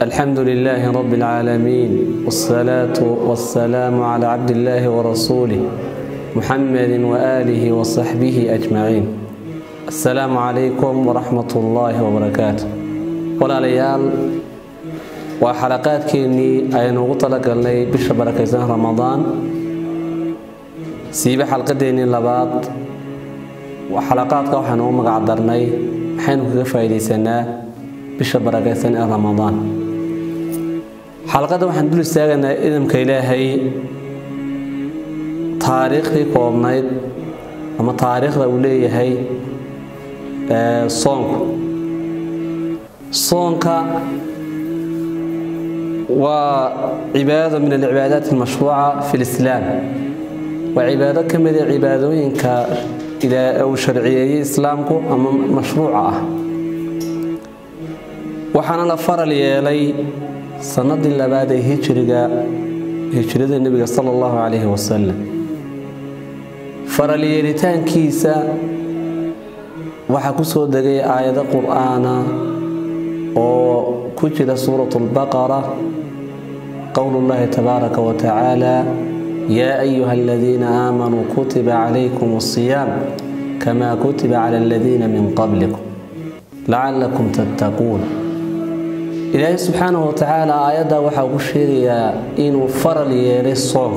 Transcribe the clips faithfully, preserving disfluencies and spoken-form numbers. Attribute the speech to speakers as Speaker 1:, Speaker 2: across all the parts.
Speaker 1: الحمد لله رب العالمين والصلاة والسلام على عبد الله ورسوله محمد وآله وصحبه أجمعين. السلام عليكم ورحمة الله وبركاته. ولا ليال وحلقات كيني أي نغطلق اللي بشبركة زهر رمضان سيبا حلقة ديني لبعض وحلقات كوحنا ومقعدرني حينو كفايدي سنة بشبركة سنة رمضان. حلقة waxaan dul istaagana idamka Ilaahay taariikhdii koobnayd ama taariikhda uu leeyahay ee soonku soonka waa cibaado min al-cibaadaat al-mashruuca fi al-islam wa cibaado kamid ah cibaadooyinka ilaa oo sharciyeeyay islaamku ama mashruuca ah waxaana la faral yeelay sanadii labaad ee hijriga hijrada nabiga sallallahu alayhi wasallam faral yeelitaankiisa waxa ku soo dagay aayado quraana oo ku jira suuratul baqara qawlullahi tabaaraka wa ta'ala ya ayyuhalladhina aamanu kutiba alaykumus siyam kama kutiba alal ladhina min qablikum la'allakum tattaqun. إلهي سبحانه وتعالى آيات وحا وشيريا إنو فرل يلي صونك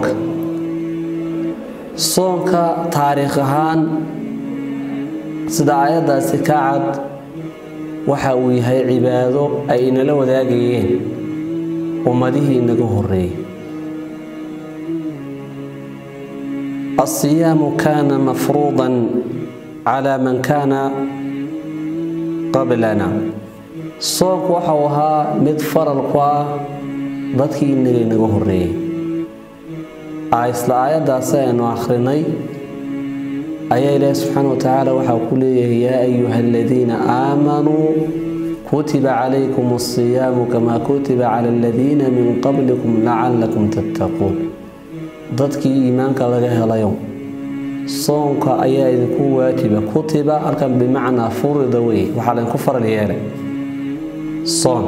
Speaker 1: صونك تاريخهان سيدا آيات سكاعد وحا ويهي عبادو أين لو ذاقيين ومديه إنه الري. الصيام كان مفروضا على من كان قبلنا. soonku waxa uu ahaa mid faral ku ah dadkii inaga inaga horeeyay isla aayadaas aynu akhrinay ayaa Ilaahay subhanahu wa ta'ala waxa uu ku leeyahay ya ayyuhalladhina aamanu kutiba alaykumus siyaamu kama kutiba alal ladhina min qablikum la'allakum tattaqun. dadkii iimaanka laga helayo soonka ayaa idinku waajiba kutiba halkan bimacna furida way waxa la ku faral yeelay صون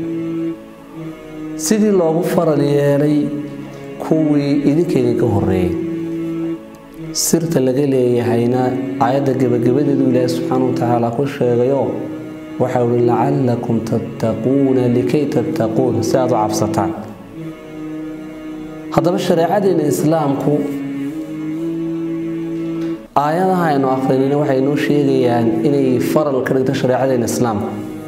Speaker 1: سيدي لوغو فرال يالي كوي إذنك إذنك هوري سيرت لغي ليهينا آيات قبقبة دو الله سبحانه وتعالى قش يغيو وحاول لعلكم تتقون لكي تتقون سيادو عفصتان. هذا بالشريعة دين الإسلام كو آيات هاي إنو أخرين وحينو شيغيان إني فرال كريت شريعة دين الإسلام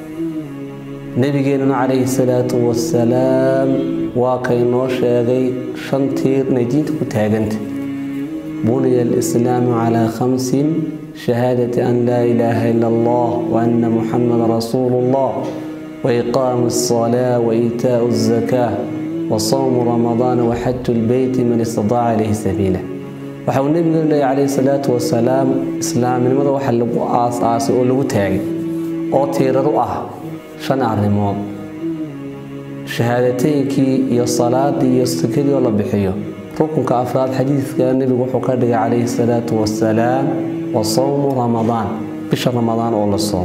Speaker 1: نبينا عليه الصلاة والسلام وكينو شيغي شنتير نجيت كتاغنت بني الإسلام على خمس شهادة أن لا إله إلا الله وأن محمد رسول الله وإقام الصلاة وإيتاء الزكاة وصوم رمضان وحج البيت من استطاع عليه سبيله. وحاول النبي عليه الصلاة والسلام إسلام من ماذا وحلقوا آس آس ولو تاغي أو تيرروا أه شن arrimood shahaadateeynkii iyo salaadii iyo sakadii la bixiyo rukunka afraad xadiiska nabiga wuxuu ka dhigay calayhi salaatu wassalaam wa sawm ramadaan bisha ramadaan oo la soom.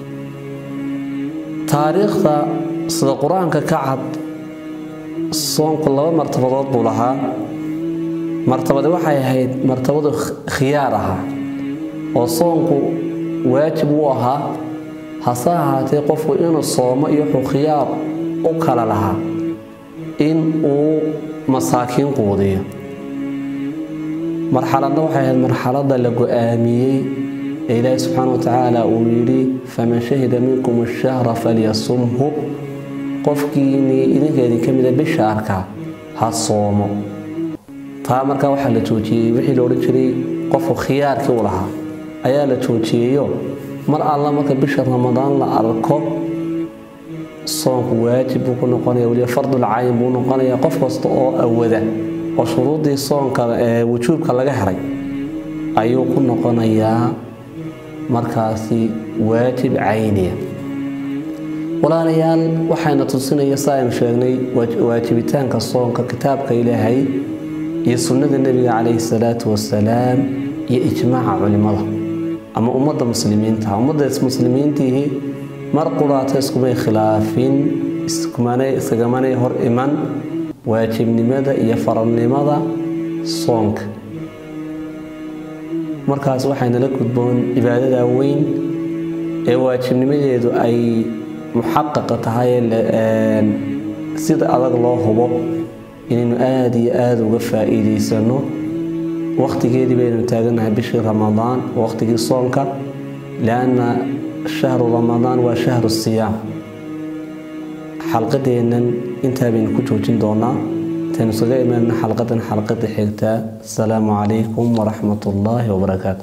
Speaker 1: taariikhda sida quraanka ka cad soonku laba martabadood buu lahaa. martabada waxay ahayd martabada khiyaar ah oo soonku waajib u ahaa hasa ahaatee qofku inuu soomo iyo khiyaar u kala lahaa in uu masaakiin quudiyo. marxaladda waxay ahayd marxaladda la go'aamiyey ee Ilaahay subhanahu wa ta'ala uu yiri faman shahida minkum ash-shahra falyasumhu qofkiini idinka idin kamid ah bisha arka ha soomo. taa marka waxa la joojiyay wixii la oran jiray qofku khiyaarkii u lahaa ayaa la joojiyay mar alla marka bisha ramadaan la arko soonku waajib uu ku noqonayaa waliba fardul cayn buu noqonayaa qof kasta oo awada oo shuruudii soonka ee wujuubka laga helay ayuu ku noqonayaa markaasi waajib cayniya. walaalayaal waxayna tusinaya saaynu sheegnay waajibitaanka soonka kitaabka Ilaahay iyo sunnada nabiga calayhi salaatu wassalaam iyo ijmaaca culimada أما أمة المسلمين تا أمة المسلمين تيه مرقلات اسكمي خلافين iskumanay isagamanay hor iman waajibnimada iyo faralnimada soonka markaas waxayna la gudboon cibaadada weyn ee waajibnimadeedu ay muxaqqaq tahay sida adag loo hubo inaynu aad iyo aad uga faa'iideysano waqtigeedii baynu taaganahay bishii ramadaan waqtigii soonka laana shahru ramadaan waa shahru siyaam xalqadeennan intaa baynu ku joojin doonaa intaanu isaga imaanna xalqadan xalqada xigta asalaamu calaykum waraxmat ullaahi wabarakaatu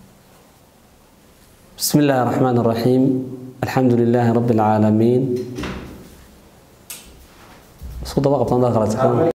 Speaker 1: بسم الله الرحمن الرحيم الحمد لله رب العالمين صوت بقى